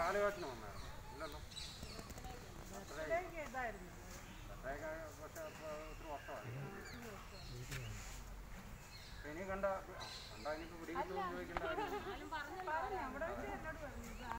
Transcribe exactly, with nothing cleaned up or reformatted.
പാലുകാട്ടിന് വന്നായിരുന്നു ഇല്ലല്ലോ പക്ഷെ ഒത്തിരി വർഷമായി ഇനി കണ്ട കണ്ടാ ഇനിയിപ്പോൾ പിടികിട്ടുമെന്ന് ചോദിക്കേണ്ട